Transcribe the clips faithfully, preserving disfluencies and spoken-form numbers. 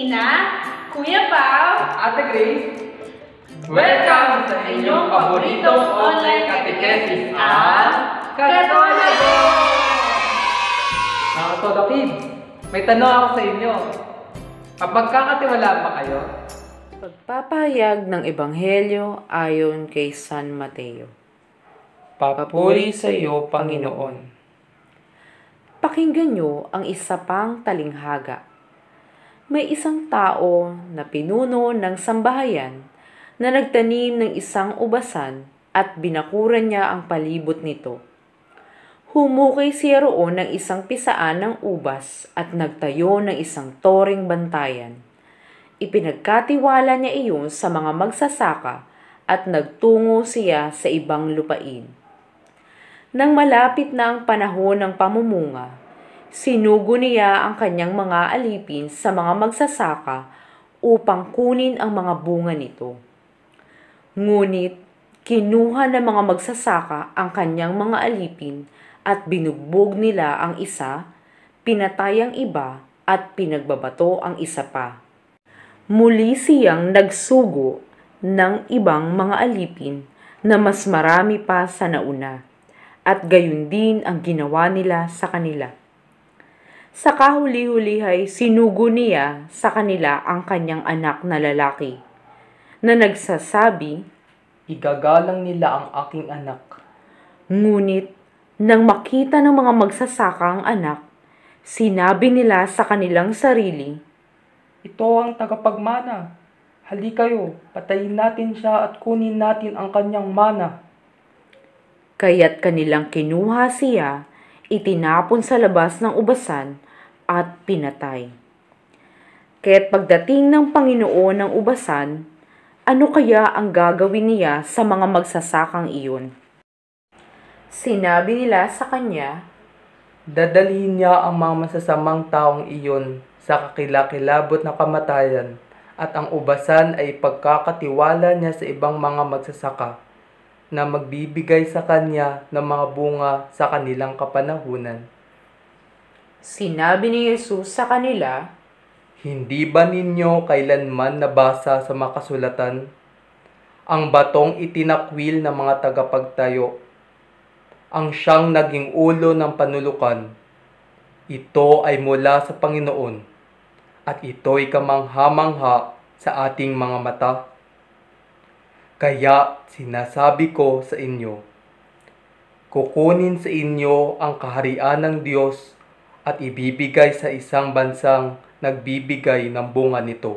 Tina, Kuya Pao, Ate Grace, welcome sa inyong paboritong online catechesis ang Katolago! Mga Katola Kids, may tanong ako sa inyo. Mapagkakatiwalaan ba kayo? Pagpapahayag ng Ebanghelyo ayon kay San Mateo. Papuri sa iyo, Panginoon. Pakinggan niyo ang isa pang talinghaga. May isang tao na pinuno ng sambahayan na nagtanim ng isang ubasan at binakuran niya ang palibot nito. Humukay siya roon ng isang pisaan ng ubas at nagtayo ng isang toreng bantayan. Ipinagkatiwala niya iyon sa mga magsasaka at nagtungo siya sa ibang lupain. Nang malapit na ang panahon ng pamumunga, sinugo niya ang kanyang mga alipin sa mga magsasaka upang kunin ang mga bunga nito. Ngunit kinuha ng mga magsasaka ang kanyang mga alipin at binugbog nila ang isa, pinatay ang iba at pinagbabato ang isa pa. Muli siyang nagsugo ng ibang mga alipin na mas marami pa sa nauna, at gayon din ang ginawa nila sa kanila. Sa kahuli-huli ay sinugo niya sa kanila ang kanyang anak na lalaki, na nagsasabi, Igagalang nila ang aking anak. Ngunit nang makita ng mga magsasaka ang anak, sinabi nila sa kanilang sarili, Ito ang tagapagmana. Hali kayo, patayin natin siya at kunin natin ang kanyang mana. Kaya't kanilang kinuha siya, itinapon sa labas ng ubasan at pinatay. Kaya't pagdating ng Panginoon ng ubasan, ano kaya ang gagawin niya sa mga magsasakang iyon? Sinabi nila sa kanya, Dadalhin niya ang mga masasamang taong iyon sa kakilakilabot na kamatayan, at ang ubasan ay pagkakatiwala niya sa ibang mga magsasaka na magbibigay sa kanya ng mga bunga sa kanilang kapanahunan. Sinabi ni Jesus sa kanila, Hindi ba ninyo kailanman nabasa sa makasulatan? Ang batong itinakwil ng mga tagapagtayo, ang siyang naging ulo ng panulukan, ito ay mula sa Panginoon, at ito'y kamangha-mangha sa ating mga mata. Kaya sinasabi ko sa inyo, kukunin sa inyo ang kaharian ng Diyos at ibibigay sa isang bansang nagbibigay ng bunga nito.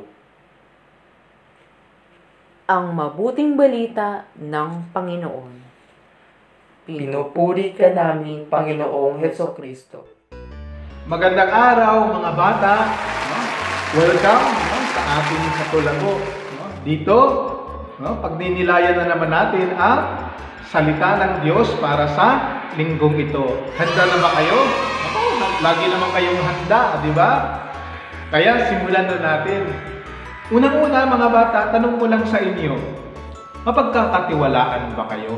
ang mabuting balita ng Panginoon. Pinupuri ka namin, Panginoong Hesukristo. Magandang araw mga bata. No? Welcome no? sa ating Katolago. No? Dito, no? pagninilayan na naman natin ang salita ng Diyos para sa linggong ito. Handa na ba kayo? Ako, lagi naman kayong handa, di ba? Kaya simulan na natin. Unang-una mga bata, tanong ko lang sa inyo, mapagkakatiwalaan ba kayo?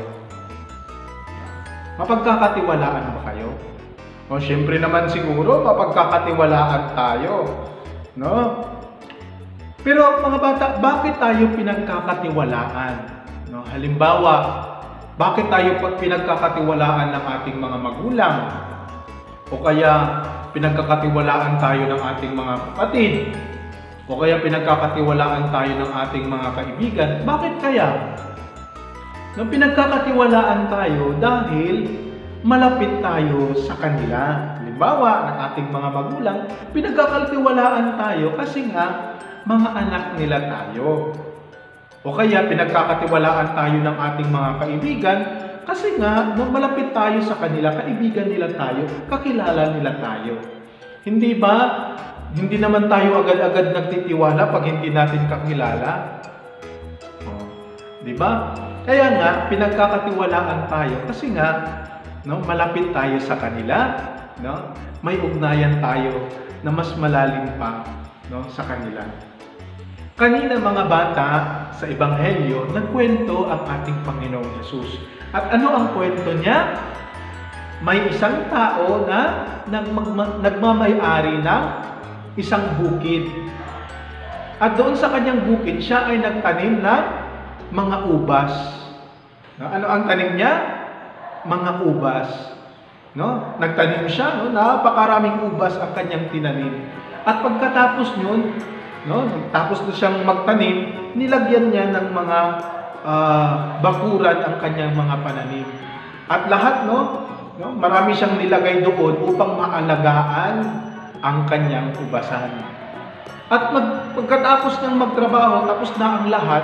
Mapagkakatiwalaan ba kayo? O syempre naman siguro mapagkakatiwalaan tayo, no? Pero mga bata, bakit tayo pinagkakatiwalaan? No, halimbawa, bakit tayo pinagkakatiwalaan ng ating mga magulang? O kaya pinagkakatiwalaan tayo ng ating mga kapatid? O kaya pinagkakatiwalaan tayo ng ating mga kaibigan? Bakit kaya? No, pinagkakatiwalaan tayo dahil malapit tayo sa kanila. Halimbawa, ng ating mga magulang, pinagkakatiwalaan tayo kasi nga mga anak nila tayo. O kaya pinagkakatiwalaan tayo ng ating mga kaibigan kasi nga nung malapit tayo sa kanila, kaibigan nila tayo, kakilala nila tayo. Hindi ba? Hindi naman tayo agad-agad nagtitiwala pag hindi natin kakilala. Oh, di ba? Kaya nga, pinagkakatiwalaan tayo kasi nga, no, malapit tayo sa kanila, no? May ugnayan tayo na mas malalim pa, no, sa kanila. Kanina mga bata sa Ebanghelyo, nagkwento ang ating Panginoong Hesus. At ano ang kwento niya? May isang tao na nagmamay-ari ng isang bukid. At doon sa kanyang bukid, siya ay nagtanim ng mga ubas. No? Ano ang tanim niya? Mga ubas. No? Nagtanim siya, no? Napakaraming ubas ang kanyang tinanim. At pagkatapos yun, no? Tapos na siyang magtanim, nilagyan niya ng mga uh, bakuran ang kanyang mga pananim. At lahat, no? No? Marami siyang nilagay doon upang maalagaan ang kanyang ubasan. At mag, pagkatapos niyang magtrabaho, tapos na ang lahat,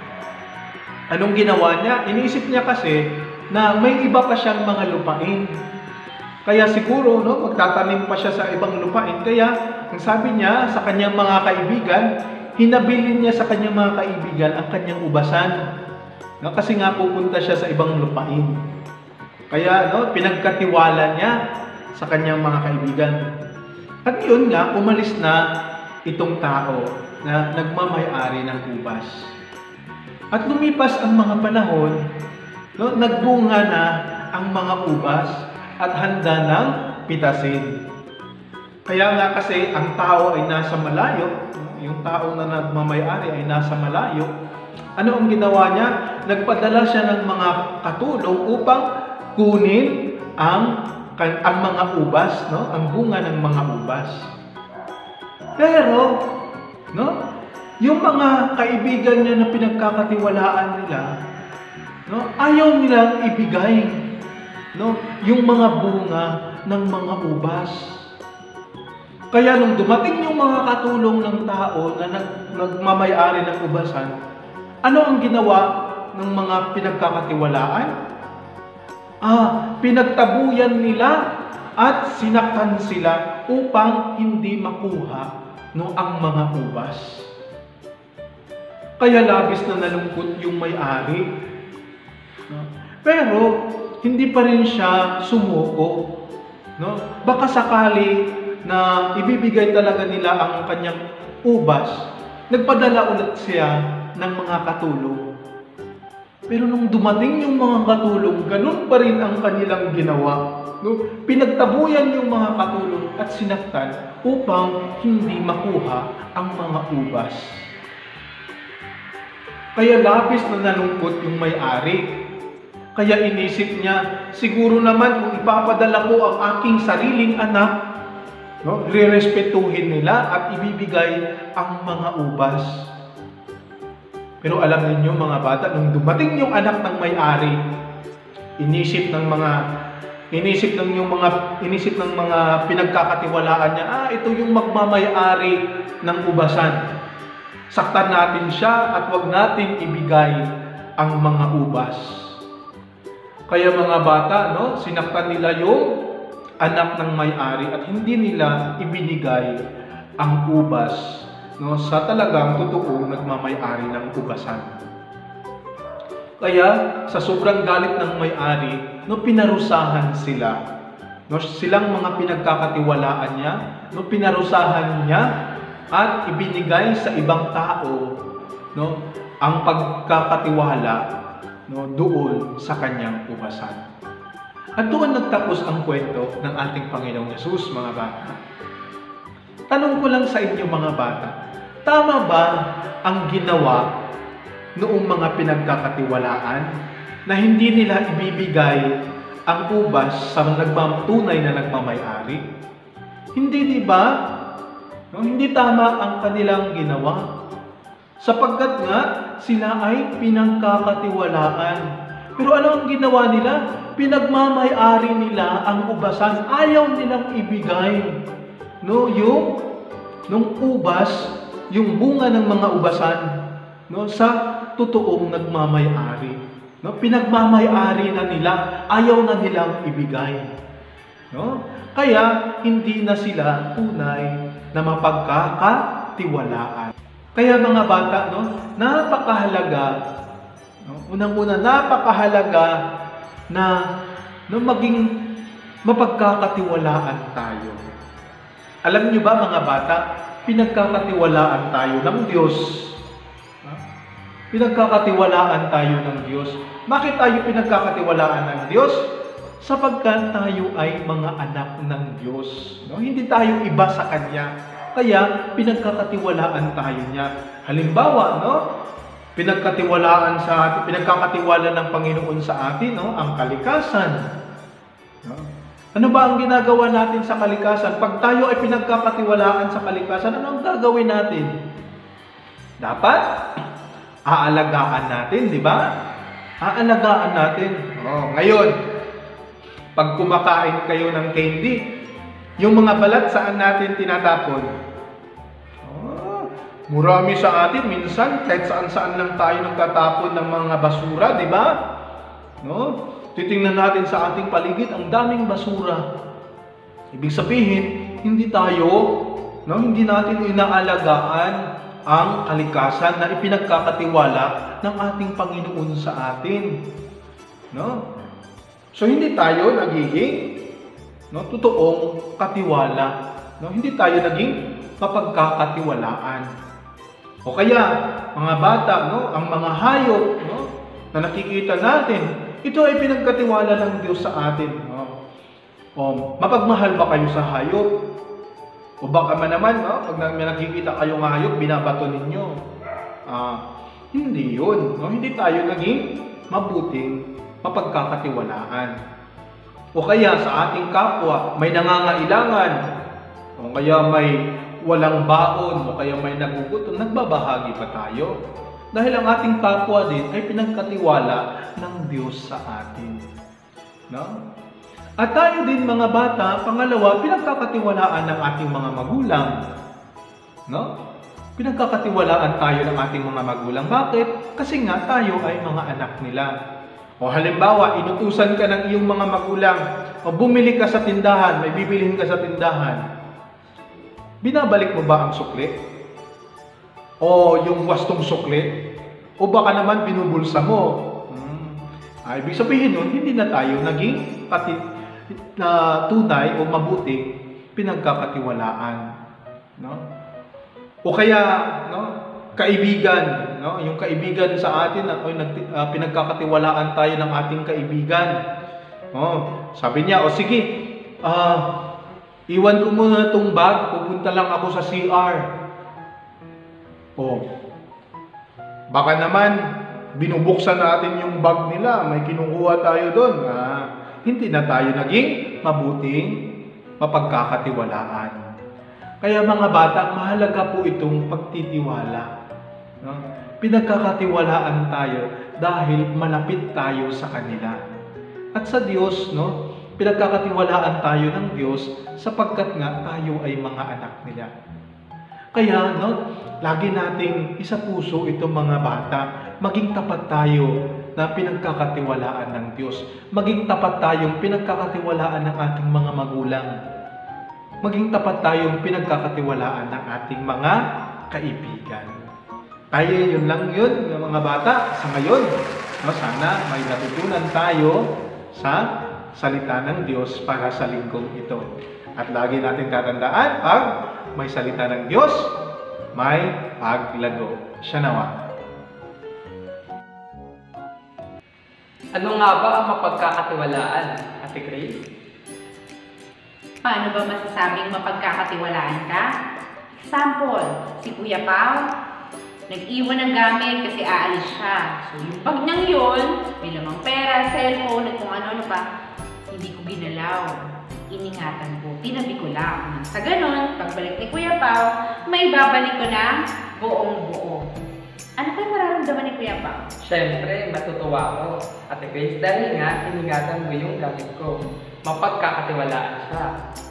anong ginawa niya? Iniisip niya kasi na may iba pa siyang mga lupain. Kaya siguro, no, magtatanim pa siya sa ibang lupain. Kaya, ang sabi niya sa kanyang mga kaibigan, hinabilin niya sa kanyang mga kaibigan ang kanyang ubasan. No, kasi nga pupunta siya sa ibang lupain. Kaya, no, pinagkatiwala niya sa kanyang mga kaibigan. At yun nga, umalis na itong tao na nagmamay-ari ng ubas. At lumipas ang mga panahon, no, nagbunga na ang mga ubas at handa ng pitasin. Kaya nga kasi ang tao ay nasa malayo, yung tao na nagmamay-ari ay nasa malayo, ano ang ginawa niya? Nagpadala siya ng mga katulong upang kunin ang, ang mga ubas, no, ang bunga ng mga ubas. Pero, no, yung mga kaibigan niya na pinagkakatiwalaan nila, no, ayaw nilang ibigay, no, yung mga bunga ng mga ubas. Kaya nung dumating yung mga katulong ng tao na nag, nagmamay-ari ng ubasan, ano ang ginawa ng mga pinagkakatiwalaan? Ah, pinagtabuyan nila at sinaktan sila upang hindi makuha no ang mga ubas. Kaya labis na nalungkot yung may-ari. No? Pero hindi pa rin siya sumuko. No? Baka sakali na ibibigay talaga nila ang kanyang ubas, nagpadala ulit siya ng mga katulong. Pero nung dumating yung mga katulong, ganun pa rin ang kanilang ginawa. No? Pinagtabuyan yung mga katulong at sinaktan upang hindi makuha ang mga ubas. Kaya labis na nalungkot yung may-ari. Kaya inisip niya, siguro naman kung ipapadala ko ang aking sariling anak, no, re-respetuhin nila at ibibigay ang mga ubas. Pero alam niyo mga bata, nung dumating yung anak ng may-ari, inisip ng mga inisip ng yung mga inisip ng mga pinagkakatiwalaan niya, ah, ito yung magmamay-ari ng ubasan. Saktan natin siya at wag natin ibigay ang mga ubas. Kaya mga bata, no, sinaktan nila yung anak ng may-ari at hindi nila ibinigay ang ubas, no, sa talagang totoong nagmamay-ari ng ubasan. Kaya sa sobrang galit ng may-ari, no, pinarusahan sila. No, silang mga pinagkakatiwalaan niya, no, pinarusahan niya at ibinigay sa ibang tao, no, ang pagkakatiwala, no, doon sa kanyang ubasan. At doon nagtapos ang kwento ng ating Panginoong Yesus, mga bata. Tanong ko lang sa inyo mga bata, tama ba ang ginawa noong mga pinagkakatiwalaan na hindi nila ibibigay ang ubas sa nagmatunay na nagmamay-ari? Hindi, di ba? No, hindi tama ang kanilang ginawa. Sapagkat nga, sila ay pinagkakatiwalaan. Pero ano ang ginawa nila? Pinagmamay-ari nila ang ubasan. Ayaw nilang ibigay, no, yung nung ubas, yung bunga ng mga ubasan, no, sa totoong nagmamay-ari. No, pinagmamay-ari na nila, ayaw na nilang ibigay. No? Kaya hindi na sila tunay na mapagkakatiwalaan. Kaya mga bata, no, napakahalaga, no, unang-una napakahalaga na no, maging mapagkakatiwalaan tayo. Alam niyo ba mga bata, pinagkakatiwalaan tayo ng Diyos. Pinagkakatiwalaan tayo ng Diyos. Bakit tayo pinagkakatiwalaan ng Diyos? Sapagkat tayo ay mga anak ng Diyos. No? Hindi tayo iba sa Kanya. Kaya pinagkakatiwalaan tayo niya. Halimbawa, no? Pinagkatiwalaan sa pinagkakatiwala ng Panginoon sa atin, no? Ang kalikasan. No? Ano ba ang ginagawa natin sa kalikasan? Pag tayo ay pinagkakatiwalaan sa kalikasan, ano ang gagawin natin? Dapat aalagaan natin, di ba? Aalagaan natin. Oh, ngayon, pag kumakain kayo ng candy, yung mga balat saan natin tinatapon? Oh, marami sa atin, minsan, kahit saan-saan lang tayo nagtatapon ng mga basura, di ba? No? Titingnan natin sa ating paligid, ang daming basura. Ibig sabihin, hindi tayo, no, hindi natin inaalagaan ang kalikasan na ipinagkakatiwala ng ating Panginoon sa atin. No? So hindi tayo nagiging no, totoong katiwala. No? Hindi tayo naging mapagkakatiwalaan. O kaya, mga bata, no, ang mga hayop, no, na nakikita natin, ito ay pinagkatiwala ng Diyos sa atin. No? O, mapagmahal ba kayo sa hayop? O baka man naman, no, pag may nakikita kayong hayop, binabato ninyo. Ah, hindi yun. No? Hindi tayo naging mabuting mapagkakatiwalaan. O kaya sa ating kapwa, may nangangailangan. O kaya may walang baon. O kaya may nagugutom. Nagbabahagi pa tayo. Dahil ang ating kapwa din ay pinagkatiwala ng Diyos sa atin. No? At tayo din mga bata, pangalawa, pinagkakatiwalaan ng ating mga magulang. No? Pinagkakatiwalaan tayo ng ating mga magulang. Bakit? Kasi nga tayo ay mga anak nila. O halimbawa, inutusan ka ng iyong mga magulang, o bumili ka sa tindahan, may bibilihin ka sa tindahan. Binabalik mo ba ang sukli? O yung wastong sukli? O baka naman binubulsa mo? Hmm. Ay, ibig sabihin nun, hindi na tayo naging pati na tunay o mabuting pinagkakatiwalaan, no? O kaya, no, kaibigan, no, yung kaibigan sa atin, o uh, pinagkakatiwalaan tayo ng ating kaibigan. Oh, sabi niya, o sige, uh, iwan ko muna itong bag, pupunta lang ako sa C R. O, baka naman binubuksan natin yung bag nila, may kinukuha tayo doon. Ah, hindi na tayo naging mabuting mapagkakatiwalaan. Kaya mga bata, mahalaga po itong pagtitiwala. No? Pinagkakatiwalaan tayo dahil malapit tayo sa kanila. At sa Diyos, no, pinagkakatiwalaan tayo ng Diyos sapagkat nga tayo ay mga anak nila. Kaya, no, lagi nating isa puso itong mga bata, maging tapat tayo na pinagkakatiwalaan ng Diyos. Maging tapat tayong pinagkakatiwalaan ng ating mga magulang. Maging tapat tayong pinagkakatiwalaan ng ating mga kaibigan. Tayo, yun lang yun, mga bata, sa ngayon. No, sana may natutunan tayo sa salita ng Diyos para sa linggong ito. At lagi natin tatandaan, pag may salita ng Diyos, may paglago. Siya nawa. Ano nga ba ang mapagkakatiwalaan, Ate Grace? Paano ba masasabing mapagkakatiwalaan ka? Example, si Kuya Pao, nag-iwan ng gamit kasi aalis siya. So yung bag niyang yun, may lamang pera, cellphone, at kung ano-ano pa, hindi ko ginalaw. Iningatan ko, tinabi ko lang. Sa ganun, pagbalik ni Kuya Pao, may babalik ko na buong buo. Ano kayo mararamdaman ni Kuya Pao? Siyempre, matutuwa ako, Ate Grace, dahil nga, iningatan mo yung gamit ko. Mapagkakatiwalaan siya.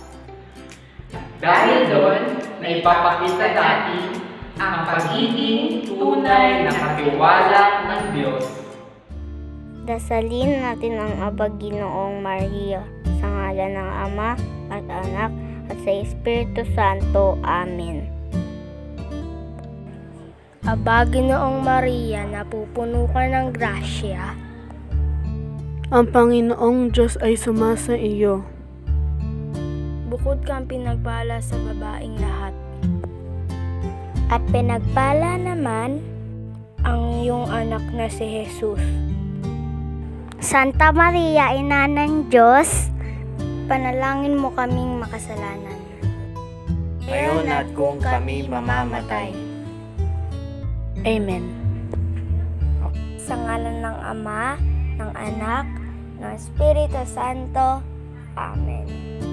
Dahil doon, naipapakita natin ang pagiging tunay na katiwala ng Diyos. Dasalin natin ang Aba Ginoong Maria, sa ngalan ng Ama at Anak at sa Espiritu Santo. Amen. Aba Ginoong Maria, napupuno ka ng grasya. Ang Panginoong Diyos ay sumasa iyo. Bukod kang pinagpala sa babaeng lahat. At pinagpala naman ang iyong anak na si Jesus. Santa Maria, Ina ng Diyos, panalangin mo kaming makasalanan. ngayon at kung kami mamamatay. Amen. Sa ngalan ng Ama, ng Anak, ng Espiritu Santo. Amen.